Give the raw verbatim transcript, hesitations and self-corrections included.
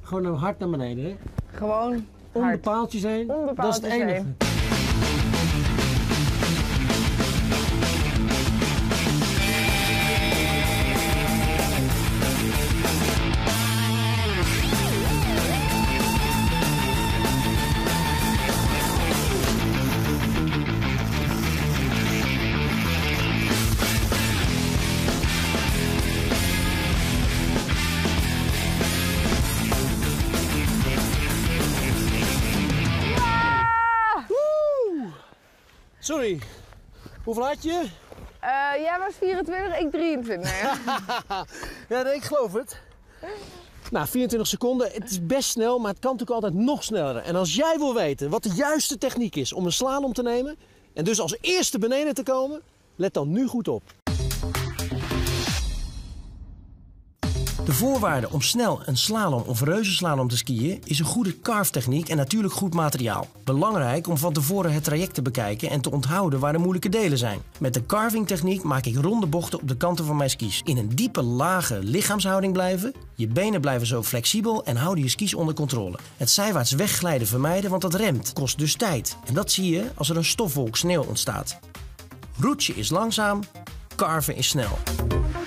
Gewoon nou hard naar beneden, hè? Gewoon Om de hard. paaltjes heen. Om de Dat is het paaltjes enige. heen. Sorry, hoeveel had je? Uh, jij was vierentwintig, ik drieëntwintig. Ja, nee, ik geloof het. Nou, vierentwintig seconden. Het is best snel, maar het kan natuurlijk altijd nog sneller. En als jij wil weten wat de juiste techniek is om een slalom te nemen en dus als eerste beneden te komen, let dan nu goed op. De voorwaarde om snel een slalom of reuzenslalom te skiën is een goede carve-techniek en natuurlijk goed materiaal. Belangrijk om van tevoren het traject te bekijken en te onthouden waar de moeilijke delen zijn. Met de carving-techniek maak ik ronde bochten op de kanten van mijn skis. In een diepe, lage lichaamshouding blijven, je benen blijven zo flexibel en houden je skis onder controle. Het zijwaarts wegglijden vermijden, want dat remt, kost dus tijd. En dat zie je als er een stofwolk sneeuw ontstaat. Roetje is langzaam, carven is snel.